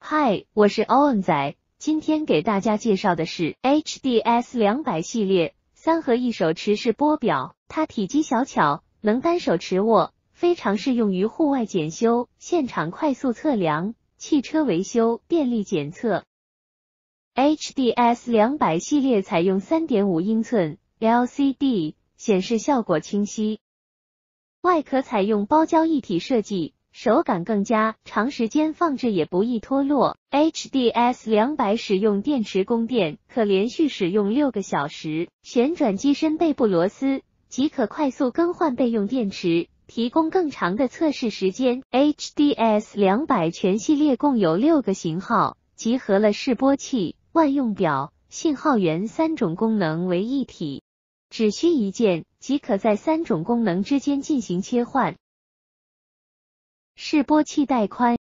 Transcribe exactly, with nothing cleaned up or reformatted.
嗨，我是欧恩仔，今天给大家介绍的是 H D S 两百系列三合一手持式拨表，它体积小巧，能单手持握，非常适用于户外检修、现场快速测量、汽车维修、便利检测。H D S 两百系列采用 三点五英寸 L C D， 显示效果清晰。外壳采用包胶一体设计，手感更佳，长时间放置也不易脱落。H D S 两百使用电池供电，可连续使用六个小时。旋转机身背部螺丝，即可快速更换备用电池，提供更长的测试时间。H D S 两百全系列共有六个型号，集合了示波器、万用表、信号源三种功能为一体，只需一键即可在三种功能之间进行切换。示波器带宽